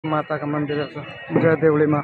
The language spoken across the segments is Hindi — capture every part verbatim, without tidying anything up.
माता का मंदिर है सर, जय देवड़ी माँ।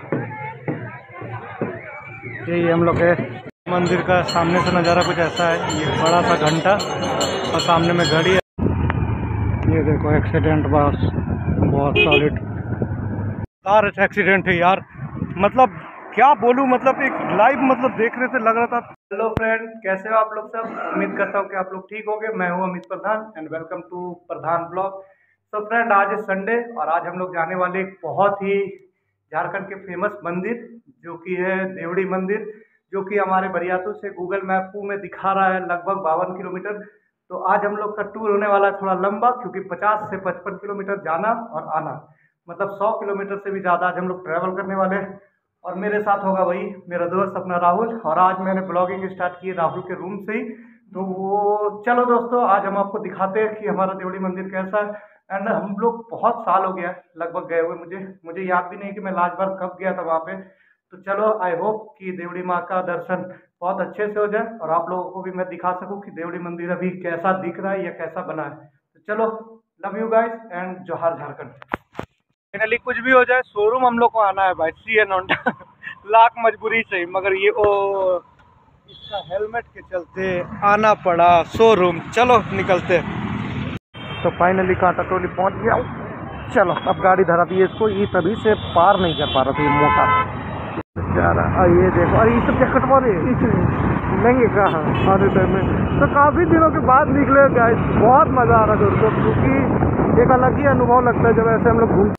यही हम लोग के मंदिर का सामने से नज़ारा कुछ ऐसा है। ये बड़ा सा घंटा और सामने में घड़ी है। ये देखो एक्सीडेंट बस, बहुत सॉलिड कार एक्सीडेंट है यार। मतलब क्या बोलूँ, मतलब एक लाइव मतलब देखने से लग रहा था। हेलो फ्रेंड, कैसे हो आप लोग सब? उम्मीद करता हूँ कि आप लोग ठीक होंगे। मैं हूँ Amit Pradhan and welcome to Pradhan blog. तो फ्रेंड, आज है संडे और आज हम लोग जाने वाले एक बहुत ही झारखंड के फेमस मंदिर जो कि है देवड़ी मंदिर, जो कि हमारे बरियातू से गूगल मैप में दिखा रहा है लगभग बावन किलोमीटर। तो आज हम लोग का टूर होने वाला है थोड़ा लंबा, क्योंकि पचास से पचपन किलोमीटर जाना और आना, मतलब सौ किलोमीटर से भी ज़्यादा आज हम लोग ट्रैवल करने वाले हैं। और मेरे साथ होगा वही मेरा दोस्त अपना राहुल। और आज मैंने ब्लॉगिंग स्टार्ट की है राहुल के रूम से ही। तो वो चलो दोस्तों, आज हम आपको दिखाते हैं कि हमारा देवड़ी मंदिर कैसा है। एंड हम लोग बहुत साल हो गया लगभग गए हुए, मुझे मुझे याद भी नहीं कि मैं लास्ट बार कब गया था वहाँ पे। तो चलो, आई होप कि देवड़ी माँ का दर्शन बहुत अच्छे से हो जाए और आप लोगों को भी मैं दिखा सकूँ कि देवड़ी मंदिर अभी कैसा दिख रहा है या कैसा बना है। तो चलो, लव यू गाइस एंड जोहार झारखंड। फाइनली कुछ भी हो जाए, शोरूम हम लोग को आना है भाई, सी एन होंडा लाख मजबूरी से, मगर ये ओ इसका हेलमेट के चलते आना पड़ा शोरूम। चलो निकलते। तो फाइनली कांटा टोली पहुंच गया। चलो अब गाड़ी धरा दी है इसको, ये तभी से पार नहीं कर पा रहा था, ये मोटा जा रहा। ये देखो, अरे ये सब क्या कटवा रहे नहीं कहा आने टाइम में। तो काफ़ी दिनों के बाद निकले गाइस, बहुत मज़ा आ रहा है दोस्तों, क्योंकि एक अलग ही अनुभव लगता है जब ऐसे हम लोग घूम।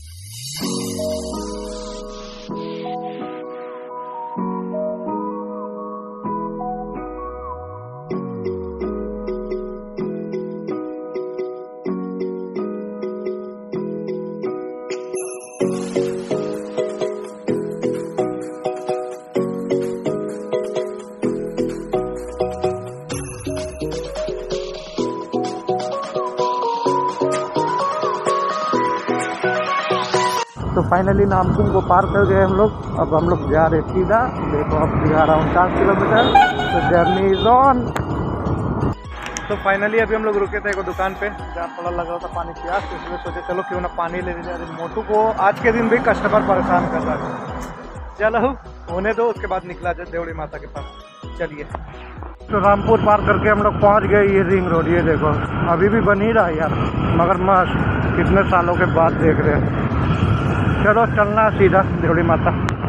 तो फाइनली नामकुम को पार कर गए हम लोग। अब हम लोग जा रहे सीधा, देखो अब ग्यारह उनचास किलोमीटर। तो जर्नी इज ऑन। तो फाइनली अभी हम लोग रुके थे एक दुकान पे जहाँ थोड़ा लग रहा था पानी प्यास, तो इसलिए सोचे चलो क्यों ना पानी ले लीजिए। मोटू को आज के दिन भी कस्टमर परेशान कर रहा है। चलो होने दो, उसके बाद निकला जाए देवड़ी माता के पास। चलिए, तो रामपुर पार करके हम लोग पहुँच गए ये रिंग रोड। ये देखो अभी भी बन ही रहा है यार, मगर मस्त, कितने सालों के बाद देख रहे हैं। चलो चलना सीधा देवड़ी माता।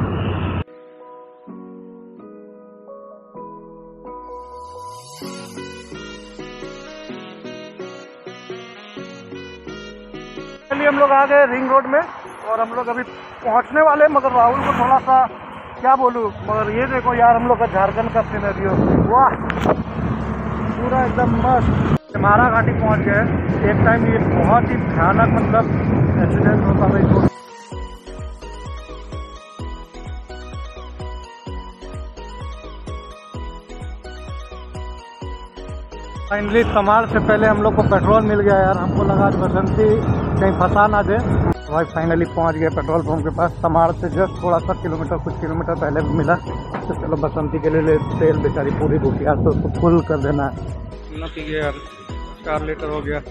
चलिए हम लोग आ गए रिंग रोड में और हम लोग अभी पहुंचने वाले, मगर राहुल को थोड़ा सा क्या बोलूं, मगर ये देखो यार हम लोग का झारखंड का सिनेरियो, वाह पूरा एकदम मस्त। मारा घाटी पहुंच गए। एक टाइम ये बहुत ही भयानक मतलब एक्सीडेंट होता था। फाइनली तमार से पहले हम लोग को पेट्रोल मिल गया यार। हमको लगा बसंती कहीं फंसा ना दे। भाई फाइनली पहुंच गए पेट्रोल पंप के पास। तमार से जस्ट थोड़ा सा किलोमीटर कुछ किलोमीटर पहले मिला। तो चलो बसंती के लिए तेल बेचारी पूरी भूखी यार, तो उसको फुल कर देना है। यार चार लीटर हो गया।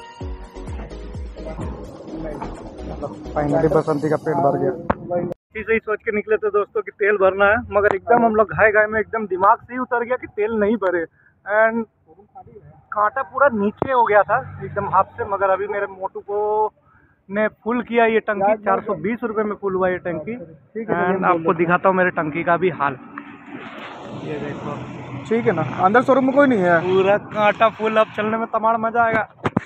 फाइनली बसंती का पेट भर गया। इसे ही सोच के निकले थे दोस्तों कि तेल भरना है, मगर एकदम हम लोग घाय घाय में एकदम दिमाग से ही उतर गया कि तेल नहीं भरे। एंड कांटा पूरा नीचे हो गया था एकदम हाथ से। मगर अभी मेरे मोटू को ने फुल किया ये टंकी, चार सौ बीस रुपये में फुल हुआ ये टंकी। एंड आपको दिखाता हूँ मेरे टंकी का भी हाल। ये देखो, ठीक है ना, अंदर शोरूम में कोई नहीं है, पूरा कांटा फुल। अब चलने में तमाम मजा आएगा।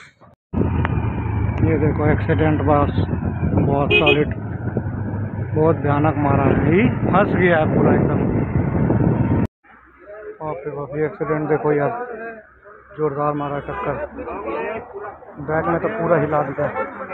ये देखो एक्सीडेंट बस, बहुत सॉलिड, बहुत भयानक मारा है, फंस गया है पूरा एकदम। बाप रे बाप, ये एक्सीडेंट देखो यार, जोरदार मारा टक्कर। बैक में तो पूरा हिला दिया।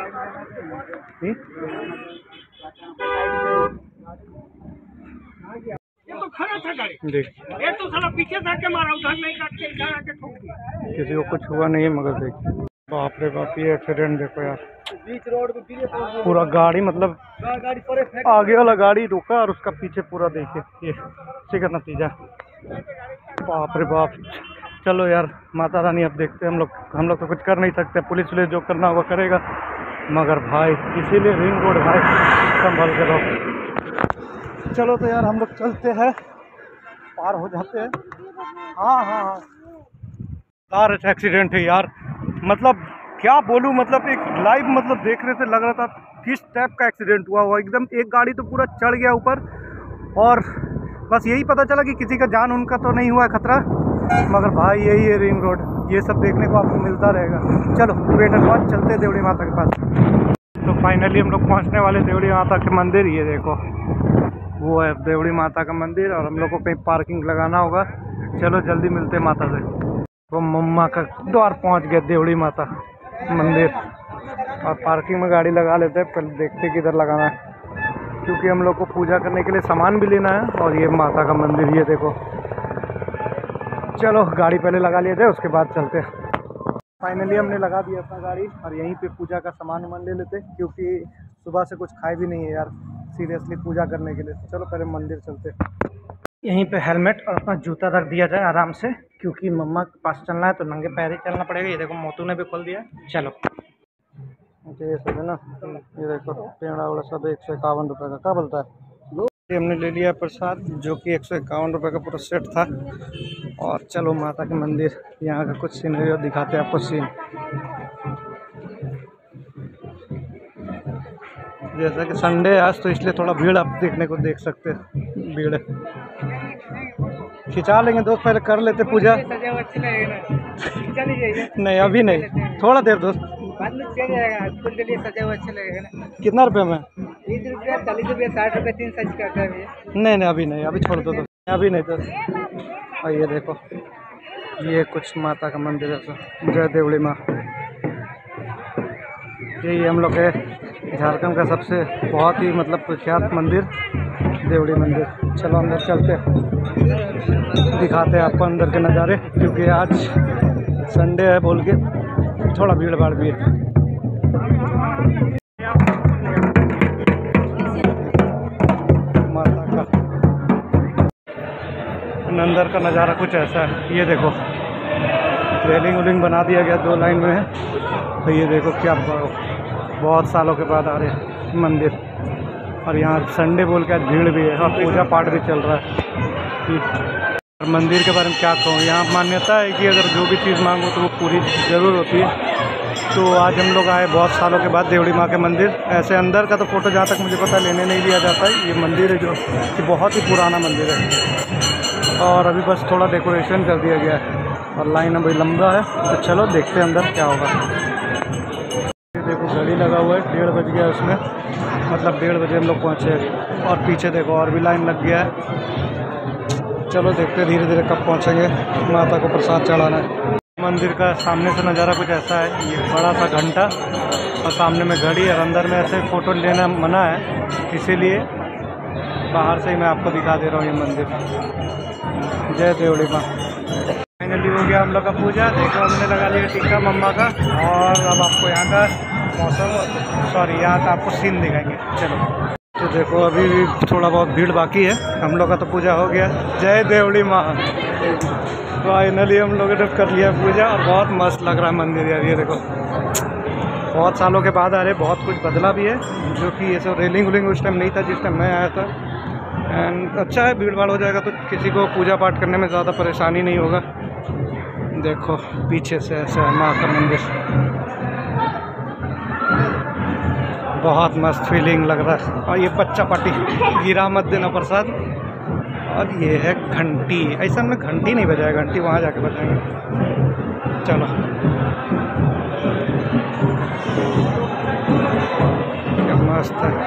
ये तो खड़ा था गाड़ी, ये तो साला पीछे था के मारा, उधर नहीं काट के इधर आके ठोक दिया। किसी को कुछ हुआ नहीं है, मगर देखिए बाप रे बाप, ये एक्सीडेंट देखो यार। बीच रोड पे पूरा गाड़ी मतलब आगे वाला गाड़ी रुका और उसका पीछे पूरा देखिए, ये इसी का नतीजा। बाप रे बाप। चलो यार, माता रानी अब देखते हैं हम लोग हम लोग तो कुछ कर नहीं सकते। पुलिस वुलिस जो करना होगा करेगा, मगर भाई इसीलिए रिंग रोड भाई संभल के रहो। चलो तो यार हम लोग चलते हैं, पार हो जाते हैं। हाँ हाँ हाँ कार एक्सीडेंट है यार, मतलब क्या बोलूँ, मतलब एक लाइव मतलब देख रहे थे, लग रहा था किस टाइप का एक्सीडेंट हुआ हुआ एकदम। एक गाड़ी तो पूरा चढ़ गया ऊपर, और बस यही पता चला कि किसी का जान उनका तो नहीं हुआ है खतरा, मगर भाई यही है रिंग रोड, ये सब देखने को आपको मिलता रहेगा। चलो वेट एंड वॉच, चलते देवड़ी माता के पास। तो फाइनली हम लोग पहुंचने वाले देवड़ी माता के मंदिर। ये देखो वो है देवड़ी माता का मंदिर, और हम लोग को कहीं पार्किंग लगाना होगा। चलो जल्दी मिलते हैं माता से। वो मम्मा का द्वार पहुंच गए देवड़ी माता मंदिर, और पार्किंग में गाड़ी लगा लेते हैं, पहले देखते किधर लगाना है, क्योंकि हम लोग को पूजा करने के लिए सामान भी लेना है। और ये माता का मंदिर, ये देखो। चलो गाड़ी पहले लगा लिए थे, उसके बाद चलते हैं। फाइनली हमने लगा दिया अपना गाड़ी, और यहीं पे पूजा का सामान वामान ले लेते, क्योंकि सुबह से कुछ खाए भी नहीं है यार सीरियसली पूजा करने के लिए। चलो पहले मंदिर चलते। यहीं पे हेलमेट और अपना जूता रख दिया जाए आराम से, क्योंकि मम्मा के पास चलना है तो नंगे पैर ही चलना पड़ेगा। ये देखो मोटू ने भी खोल दिया। चलो ये सब है ना, ये देखो पेड़ा वड़ा सब एक सौ इक्यावन रुपये का, क्या बोलता है। ये हमने ले लिया प्रसाद, जो कि एक सौ इक्यावन रुपये का पूरा सेट था। और चलो माता के मंदिर, यहाँ का कुछ सीनरी दिखाते हैं आपको सीन। जैसा कि संडे आज, तो इसलिए थोड़ा भीड़ आप देखने को देख सकते हैं, भीड़ है। खिंचा लेंगे दोस्त, पहले कर लेते पूजा। नहीं अभी नहीं, थोड़ा देर दोस्त, बाद में चल जाएगा। फूल के लिए सजा हुआ अच्छा लगेगा ना। कितना रुपये में? तीस रुपया, चालीस रुपया, साठ रुपये, तीन साइज का आता है। नहीं नहीं अभी नहीं, अभी छोड़ दो तो, अभी नहीं दोस्त। और ये देखो ये कुछ माता का मंदिर है, जय देवड़ी माँ। यही हम लोग के झारखंड का सबसे बहुत ही मतलब प्रख्यात मंदिर, देवड़ी मंदिर। चलो अंदर चलते हैं, दिखाते हैं आपको अंदर के नज़ारे, क्योंकि आज संडे है बोल के थोड़ा भीड़ भाड़ भी है। माता का अंदर का नज़ारा कुछ ऐसा है। ये देखो रेलिंग उलिंग बना दिया गया, दो लाइन में है। तो ये देखो क्या बहुत सालों के बाद आ रहे हैं मंदिर, और यहाँ संडे बोल के आज भीड़ भी है, और पूजा पाठ भी चल रहा है। मंदिर के बारे में क्या कहूँ, यहाँ मान्यता है कि अगर जो भी चीज़ मांगो तो वो पूरी ज़रूर होती है। तो आज हम लोग आए बहुत सालों के बाद देवड़ी माँ के मंदिर। ऐसे अंदर का तो फ़ोटो जहाँ तक मुझे पता लेने नहीं दिया जाता है। ये मंदिर है जो कि बहुत ही पुराना मंदिर है, और अभी बस थोड़ा डेकोरेशन कर दिया गया है, और लाइन अभी लंबा है। तो चलो देखते हैं अंदर क्या होगा। ये देखो घड़ी लगा हुआ है, डेढ़ बज गया उसमें, मतलब डेढ़ बजे हम लोग पहुँचे। और पीछे देखो और भी लाइन लग गया है। चलो देखते धीरे धीरे कब पहुँचेंगे, माता को प्रसाद चढ़ाना है। मंदिर का सामने से नज़ारा कुछ ऐसा है। ये बड़ा सा घंटा, और सामने में घड़ी है, अंदर में ऐसे फ़ोटो लेना मना है, इसीलिए बाहर से ही मैं आपको दिखा दे रहा हूँ ये मंदिर। जय देवड़ी माँ। फाइनली हो गया हम लोग का पूजा। देखो हमने लगा लिया टीका मम्मा का, और अब आपको यहाँ का मौसम, सॉरी यहाँ का आपको सीन दिखाएंगे। चलो तो देखो अभी भी थोड़ा बहुत भीड़ बाकी है। हम लोग का तो पूजा हो गया। जय देवड़ी माँ। फाइनली हम लोगों ने कर लिया पूजा, और बहुत मस्त लग रहा है मंदिर यार। ये देखो बहुत सालों के बाद आ रहे, बहुत कुछ बदला भी है, जो कि ये सब रेलिंग उलिंग उस टाइम नहीं था जिस टाइम मैं आया था। एंड अच्छा है, भीड़ भाड़ हो जाएगा तो किसी को पूजा पाठ करने में ज़्यादा परेशानी नहीं होगा। देखो पीछे से ऐसे है माँ का मंदिर, बहुत मस्त फीलिंग लग रहा है। और ये बच्चा पार्टी गिरा मत देना प्रसाद। और ये है घंटी, ऐसा हमने घंटी नहीं बजाया, घंटी वहाँ जाके बजाएंगे। चलो क्या मस्त है।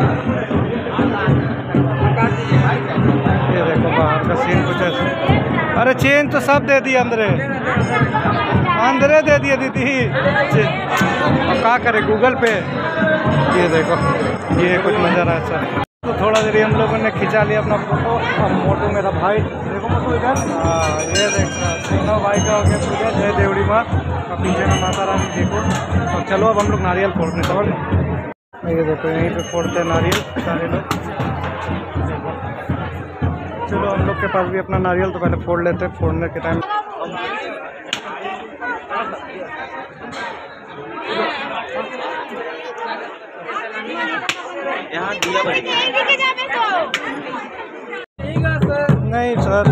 ये देखो बाहर का सीन कुछ ऐसा। अरे चेन तो सब दे दी अंदरे, अंदरे दे दिए दीदी। अब क्या करे गूगल पे। ये देखो ये कुछ नज़ारा ऐसा है। तो थोड़ा देर हम लोगों ने खिंचा लिया अपना फोटो। और मोटू मेरा भाई, देखो मोटू इधर, हाँ ये देखो तीनों भाई का हो गया पूजा। जय देवड़ी माँ। और पीछे में माता रानी देखो। और चलो अब हम लोग नारियल फोड़ने समझ। ये देखो यहीं पे फोड़ते हैं नारियल सारे लोग। चलो हम लोग के पास भी अपना नारियल तो पहले फोड़ लेते हैं। फोड़ने के टाइम यहाँ दिया भाई नहीं सर,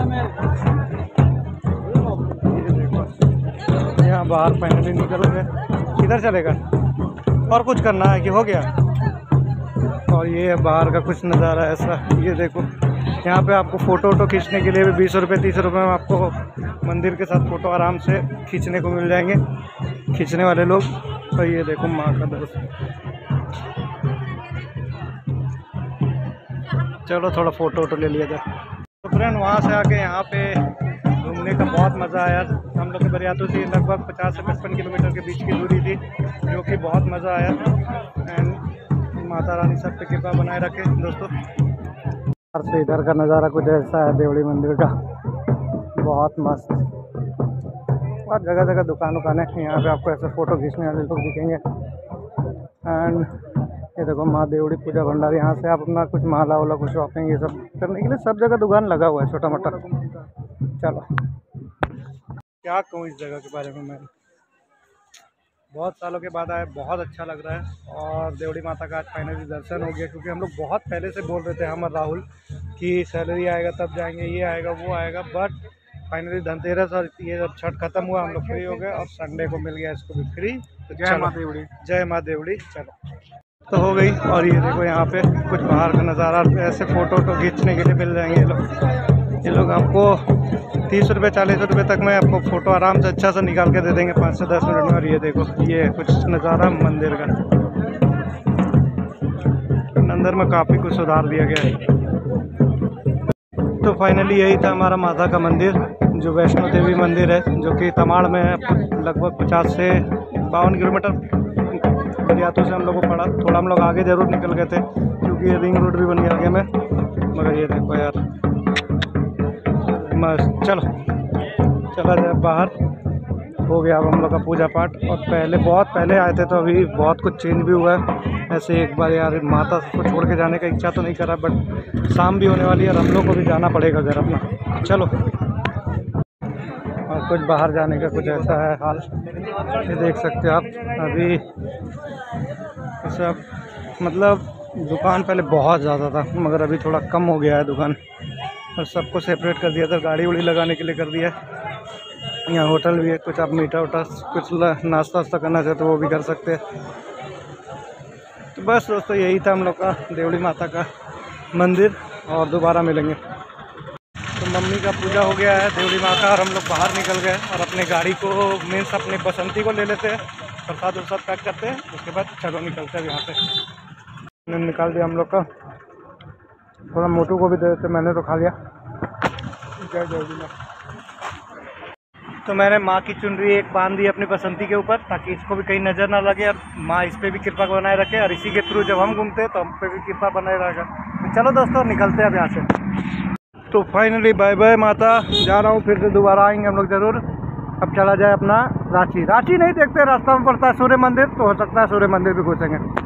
ये देखो यहाँ बाहर फाइनली निकल गए। किधर चलेगा? और कुछ करना है कि हो गया? और ये है बाहर का कुछ नज़ारा ऐसा। ये देखो यहाँ पे आपको फ़ोटो वोटो खींचने के लिए भी बीस रुपये तीस रुपये में आपको मंदिर के साथ फ़ोटो आराम से खींचने को मिल जाएंगे, खींचने वाले लोग। तो ये देखो माँ का दर्शन। चलो थोड़ा फ़ोटो वोटो ले लिया जाए। तो फ्रेंड वहाँ से आके यहाँ पे घूमने का बहुत मज़ा आया। हम लोग के बरियातों से लगभग पचास से पचपन किलोमीटर के बीच की दूरी थी, जो कि बहुत मज़ा आया। एंड माता रानी सब पे कृपा बनाए रखे दोस्तों। और से इधर का नज़ारा कुछ ऐसा है देवड़ी मंदिर का, बहुत मस्त। और जगह जगह दुकान उकान है, यहाँ पे आपको ऐसे फ़ोटो खींचने वाले लोग दिखेंगे। एंड ये देखो माँ देवड़ी पूजा भंडार। यहाँ से आप अपना कुछ माला वाला कुछ शॉपिंग ये सब करने के लिए सब जगह दुकान लगा हुआ है छोटा मोटा। चलो क्या कहूँ इस जगह के बारे में, मैं बहुत सालों के बाद आया, बहुत अच्छा लग रहा है। और देवड़ी माता का आज फाइनली दर्शन हो गया, क्योंकि हम लोग बहुत पहले से बोल रहे थे हम और राहुल कि सैलरी आएगा तब जाएंगे, ये आएगा वो आएगा। बट फाइनली धनतेरस और ये जब छठ खत्म हुआ हम लोग फ्री हो गए और संडे को मिल गया इसको भी फ्री। तो जय माँ देवड़ी, जय माँ देवड़ी। चलो तो हो गई। और ये देखो यहाँ पे कुछ बाहर का नज़ारा, ऐसे फ़ोटो वोटो खींचने के लिए मिल जाएंगे ये लोग। ये लोग आपको तीस रुपये चालीस रुपये तक में आपको फ़ोटो आराम से अच्छा सा निकाल के दे देंगे पाँच से दस मिनट में। और ये देखो ये कुछ नज़ारा मंदिर का, अंदर में काफ़ी कुछ सुधार दिया गया है। तो फाइनली यही था हमारा माता का मंदिर, जो वैष्णो देवी मंदिर है, जो कि तमाड़ में है। लगभग पचास से बावन किलोमीटर बरियातों से हम लोग को पड़ा। थोड़ा हम लोग आगे ज़रूर निकल गए थे, क्योंकि ये रिंग रोड भी बन गया आगे में। मगर ये देखो यार मस्त। चलो चला जाए बाहर। हो गया अब हम लोग का पूजा पाठ। और पहले बहुत पहले आए थे, तो अभी बहुत कुछ चेंज भी हुआ है। ऐसे एक बार यार माता को छोड़ के जाने का इच्छा तो नहीं करा, बट शाम भी होने वाली है और हम लोग को भी जाना पड़ेगा घर अपना। चलो और कुछ बाहर जाने का कुछ ऐसा है हाल, ये देख सकते हो आप। अभी सब मतलब दुकान पहले बहुत ज़्यादा था, मगर अभी थोड़ा कम हो गया है दुकान। और सबको सेपरेट कर दिया था, गाड़ी उड़ी लगाने के लिए कर दिया है। यहाँ होटल भी है, कुछ आप मीठा उठा कुछ नाश्ता वास्ता करना चाहते तो वो भी कर सकते हैं। तो बस दोस्तों यही था हम लोग का देवड़ी माता का मंदिर, और दोबारा मिलेंगे। तो मम्मी का पूजा हो गया है देवड़ी माँ का, और हम लोग बाहर निकल गए और अपने गाड़ी को मीन्स अपने बसंती को ले लेते हैं, प्रसाद उरसाद पैक करते हैं, उसके बाद चलो निकलते हैं यहाँ से। निकाल दिया हम लोग का, थोड़ा मोटू को भी दे देते, मैंने तो खा लिया। जय देवड़ी माँ। तो मैंने माँ की चुनरी एक बांध दी अपनी बसंती के ऊपर, ताकि इसको भी कहीं नज़र ना लगे और माँ इस पर भी कृपा बनाए रखे, और इसी के थ्रू जब हम घूमते हैं तो हम पे भी कृपा बनाए रहेगा। तो चलो दोस्तों निकलते हैं अब यहाँ से। तो फाइनली बाय बाय माता, जा रहा हूँ, फिर से दोबारा आएंगे हम लोग ज़रूर। अब चला जाए अपना रांची। रांची नहीं देखते, रास्ता में पड़ता है सूर्य मंदिर, तो हो सकता है सूर्य मंदिर भी घुसेंगे।